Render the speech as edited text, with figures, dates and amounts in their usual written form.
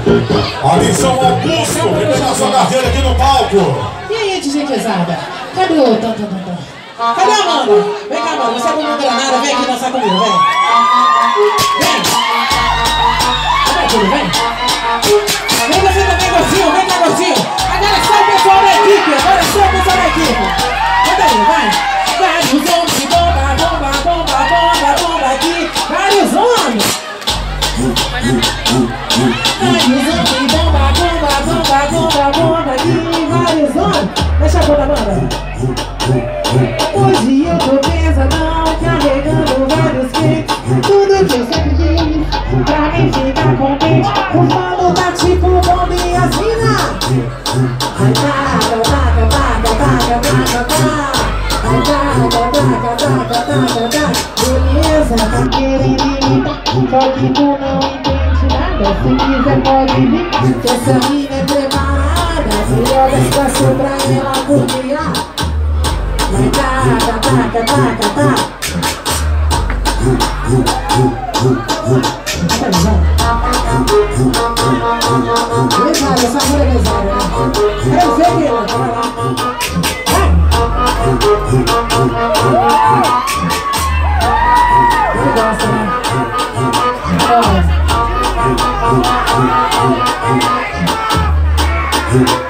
Ali São Augusto, vem pegar sua carteira aqui no palco. E aí, DJzada? Cadê o Cadê a Amanda? Vem cá, Amanda, você é uma granada, vem aqui dançar comigo, vem. Vem. Vem, filho, vem. Vem você também, Gostinho, vem cá, Gostinho. Agora só o pessoal da equipe, Manda aí, vai. Vários homens, bomba, bomba, bomba, bomba, bomba aqui. Vários homens. Vários homens, bomba, bomba, bomba, bomba, bomba aqui. Vários homens. Deixa a bunda, Amanda. Hoje eu tô pesadão, carregando vários kits. Tudo que eu sempre quis, pra quem fica contente. O falo tá tipo bomba e asina. Ai, taca, taca, taca, taca, taca, taca. Ai, taca, taca, taca, taca, taca. Beleza, tá querendo imitar, só que tu não entende nada. Se quiser pode vir, que essa mina é preparada. Se joga espaço pra ela copiar. Vai taca, taca, taca, taca. Mesária, essa mulher é mesária, né? Quero ver que ela vai lá. Vai! Ele gosta, né? Olha.